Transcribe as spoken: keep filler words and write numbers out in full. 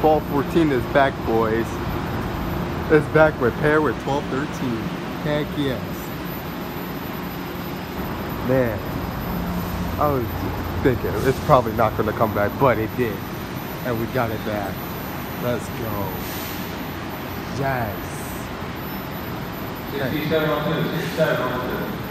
twelve fourteen is back, boys. It's back with pair with twelve thirteen. Heck yes. Man, I was thinking it's probably not going to come back, but it did. And we got it back. Let's go. Yes. sixty-seven on two, sixty-seven on two.